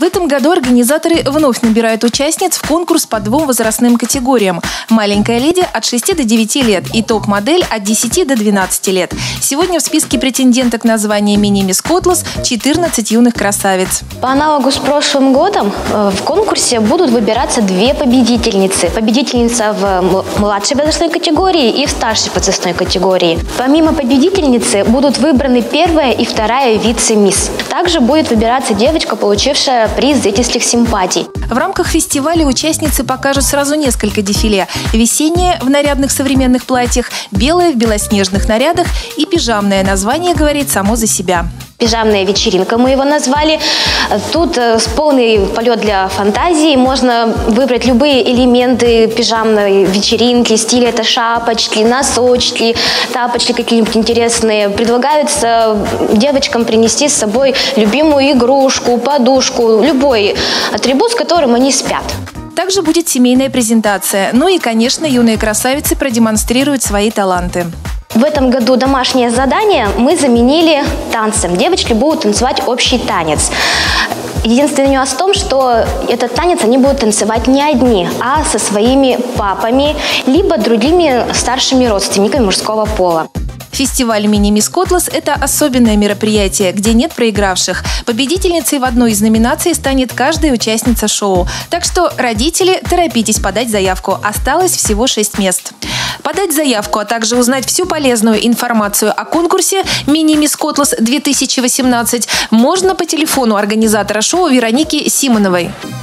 В этом году организаторы вновь набирают участниц в конкурс по двум возрастным категориям. Маленькая леди от 6 до 9 лет и топ-модель от 10 до 12 лет. Сегодня в списке претенденток на звание мини-мисс Котлас 14 юных красавиц. По аналогу с прошлым годом в конкурсе будут выбираться две победительницы. Победительница в младшей возрастной категории и в старшей возрастной категории. Помимо победительницы будут выбраны первая и вторая вице-мисс. Также будет выбираться девочка, получившая приз зрительских симпатий. В рамках фестиваля участницы покажут сразу несколько дефиле. Весеннее в нарядных современных платьях, белое в белоснежных нарядах и пижамное название говорит само за себя. Пижамная вечеринка мы его назвали. Тут полный полет для фантазии. Можно выбрать любые элементы пижамной вечеринки. Стиль — это шапочки, носочки, тапочки какие-нибудь интересные. Предлагается девочкам принести с собой любимую игрушку, подушку, любой атрибут, с которым они спят. Также будет семейная презентация. Ну и, конечно, юные красавицы продемонстрируют свои таланты. В этом году домашнее задание мы заменили танцем. Девочки будут танцевать общий танец. Единственный нюанс в том, что этот танец они будут танцевать не одни, а со своими папами, либо другими старшими родственниками мужского пола. Фестиваль «Мини-мисс Котлас» – это особенное мероприятие, где нет проигравших. Победительницей в одной из номинаций станет каждая участница шоу. Так что, родители, торопитесь подать заявку. Осталось всего 6 мест. Подать заявку, а также узнать всю полезную информацию о конкурсе «Мини-мисс Котлас 2018» можно по телефону организатора шоу Вероники Симоновой.